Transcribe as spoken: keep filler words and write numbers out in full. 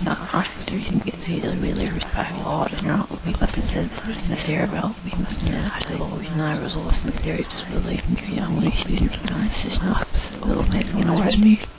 not conscious, everything gets really, really respect a lot, and you're not looking up and said, in the cerebral, we must know how to always know results in the theory, just believe in your young when you should be doing this, it's not, so little amazing in a word me.